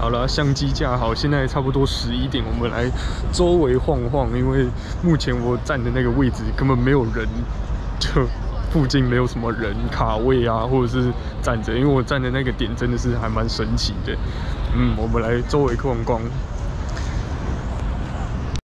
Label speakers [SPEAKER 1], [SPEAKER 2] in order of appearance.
[SPEAKER 1] 好了，相机架好，现在差不多11点，我们来周围晃晃，因为目前我站的那个位置根本没有人，就附近没有什么人卡位啊，或者是站着，因为我站的那个点真的是还蛮神奇的。我们来周围逛逛。